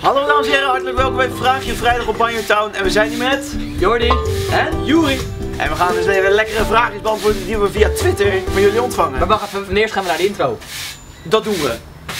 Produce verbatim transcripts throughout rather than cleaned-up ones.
Hallo dames en heren, hartelijk welkom bij Vraagje Vrijdag op Banjo Town. En we zijn hier met Jordi en Juri. En we gaan dus even lekkere vraagjes beantwoorden die we via Twitter van jullie ontvangen. Maar wacht even, eerst gaan we naar de intro. Dat doen we.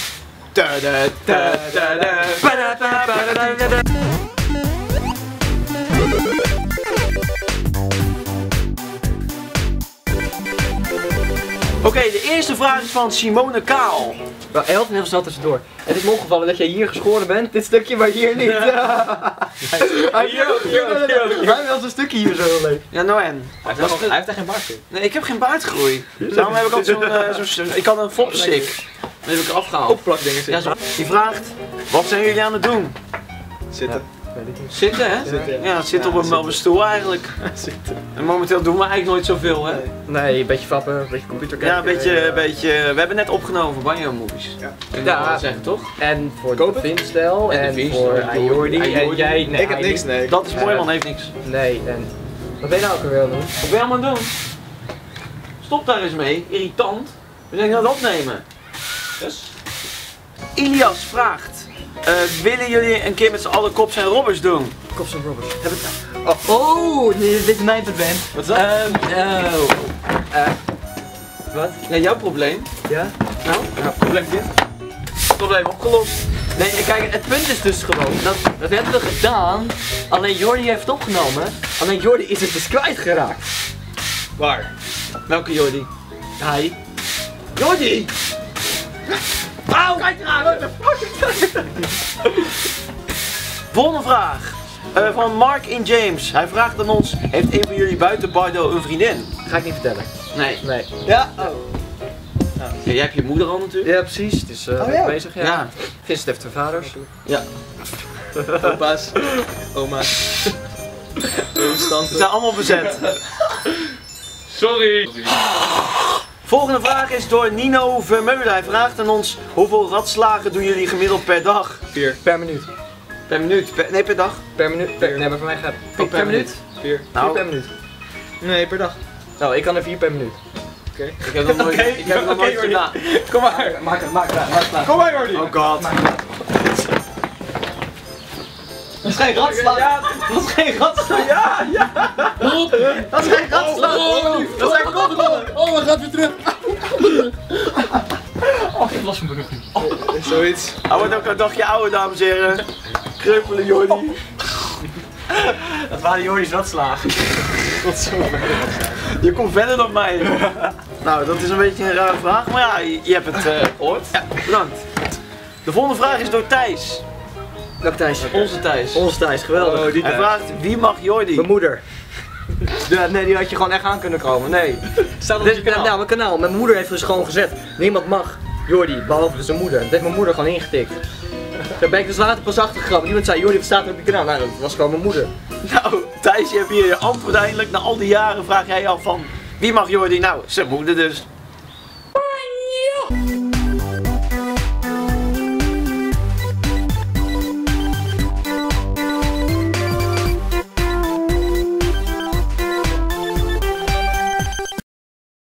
Oké, okay, de eerste vraag is van Simone Kaal. Wel, elf en heel snel tussendoor. Het is me opgevallen dat jij hier geschoren bent, dit stukje, maar hier niet. Ja. Hij heeft wel zo'n stukje hier zo leuk. Ja, nou en? Hij heeft, nog, hij heeft echt geen baard. Nee, ik heb geen baardgroei. Daarom heb ik ook zo'n, uh, zo ik had een fopstick. Dat heb ik eraf gehaald. Opplakdingen ja, zo. Die vraagt, wat zijn jullie aan het doen? Zitten. Ja. Zitten, hè? Zitten. Ja, het zit ja, op, een, op een stoel eigenlijk. Zitten. En momenteel doen we eigenlijk nooit zoveel, hè? Nee, nee een beetje fappen, een beetje computer kijken. Ja, een beetje, ja. Een beetje, we hebben net opgenomen voor Banjo Movies. Ja. Kun je ja. wel zeggen, toch? En voor de Vinstel en, en voor Jordi en jij. Nee, ik heb niks, nee. Dat is mooi, man, heeft niks. Nee, en wat ben je nou ook weer aan het doen? Wat ben je allemaal aan het doen? Stop daar eens mee, irritant. We zijn aan het opnemen. Dus. Ilias vraagt. Uh, willen jullie een keer met z'n allen Cops en Robbers doen? Cops en Robbers. Heb het... Oh, oh nee, dit is mijn probleem. Wat is dat? Um, oh. Uh, wat? Ja, jouw probleem. Ja? Nou, nou probleempje. Probleem opgelost. Nee, kijk, het punt is dus gewoon, dat, dat hebben we gedaan, alleen Jordi heeft het opgenomen, alleen Jordi is het dus kwijtgeraakt. Waar? Welke Jordi? Hij. Jordi! Auw! Kijk eraan! What the fuck? Volgende vraag. Uh, van Mark in James. Hij vraagt aan ons, heeft een van jullie buiten Bardo een vriendin? Ga ik niet vertellen. Nee. Nee. Ja? Oh. Ja, jij hebt je moeder al natuurlijk. Ja, precies. Het is uh, oh, ja. bezig, ja. ja. Vincent heeft twee vaders. Ja. Opa's. Oma's. Ze zijn allemaal bezet. Sorry. Volgende vraag is door Nino Vermeulen. Hij vraagt aan ons, hoeveel ratslagen doen jullie gemiddeld per dag? Vier. Per minuut. Per minuut? Per, nee, per dag? Per minuut? Per, nee, maar voor mij gaat het. Oh, per, per minuut? Vier. Nou, vier per minuut. Nee, per dag. Nou, ik kan er vier per minuut. Oké. Okay. Ik heb nog nooit, okay. ik heb nog okay, nooit gedaan. Kom maar. Maak het, maak het, maak het. Kom maar, Jordi. Oh god. Dat is geen ratslag. Ja, dat is geen ratslag. Ja, ja. Dat is geen ratslag. Oh, oh, dat zijn kopballen. Oh, we gaan weer terug. Oh, ik was mijn broek niet. Oh. Zoiets. Hij wordt ook een dagje ouder, dames en heren. Kreupele Jordi. Oh. Dat waren Jordi's ratslagen. Tot zover. Je komt verder dan mij. Nou, dat is een beetje een rare vraag, maar ja, je, je hebt het uh, gehoord. Ja, bedankt. De volgende vraag is door Thijs. Welke Thijs? Onze Thijs. Onze Thijs, geweldig. Oh, die Hij Thijs. vraagt, wie mag Jordi? Mijn moeder. Ja, nee, die had je gewoon echt aan kunnen komen. Nee. Staat op Dit, je kanaal. Nou, mijn kanaal. Mijn moeder heeft dus gewoon gezet. Niemand mag Jordi, behalve zijn moeder. Dat heeft mijn moeder gewoon ingetikt. Daar ben ik dus later pas achter gekomen. Iemand zei, Jordi, wat staat er op je kanaal? Nou, dat was gewoon mijn moeder. Nou, Thijs, je hebt hier je antwoord eindelijk. Na al die jaren vraag jij je af van, wie mag Jordi? Nou, zijn moeder dus.